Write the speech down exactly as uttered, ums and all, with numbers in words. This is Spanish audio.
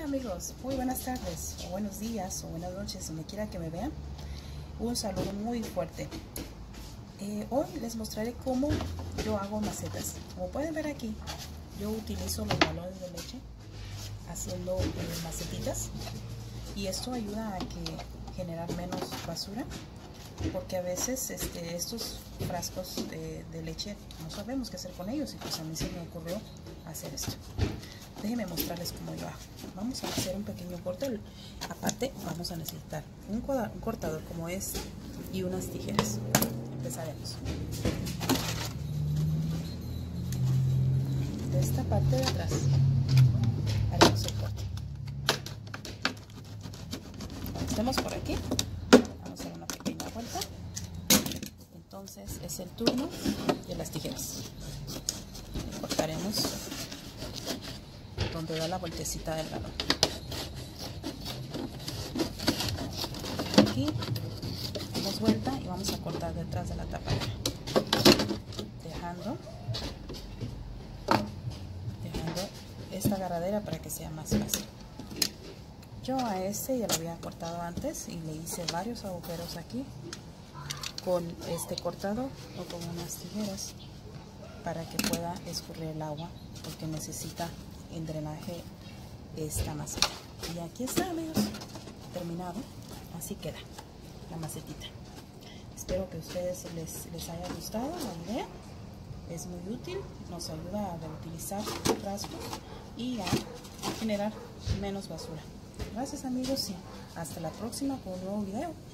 amigos, muy buenas tardes, o buenos días, o buenas noches, donde quiera que me vean. Un saludo muy fuerte. Eh, hoy les mostraré cómo yo hago macetas. Como pueden ver aquí, yo utilizo los galones de leche haciendo eh, macetitas. Y esto ayuda a que generar menos basura, porque a veces este, estos frascos de, de leche no sabemos qué hacer con ellos, y pues a mí se me ocurrió hacer esto. Déjenme mostrarles cómo yo hago. Vamos a hacer un pequeño corte. Aparte vamos a necesitar un, un cortador como este y unas tijeras. Empezaremos de esta parte de atrás. Haremos el corte. Cuando estemos por aquí, vamos a hacer una pequeña vuelta. Entonces es el turno de las tijeras. Cortaremos donde da la vueltecita del galón. Aquí damos vuelta y vamos a cortar detrás de la tapadera, dejando dejando esta agarradera para que sea más fácil. Yo a este ya lo había cortado antes y le hice varios agujeros aquí con este cortador o con unas tijeras para que pueda escurrir el agua, porque necesita en drenaje esta maceta. Y aquí está, amigos, terminado. Así queda la macetita. Espero que a ustedes les, les haya gustado la idea. Es muy útil, nos ayuda a reutilizar frascos y a generar menos basura. Gracias, amigos, y hasta la próxima con un nuevo video.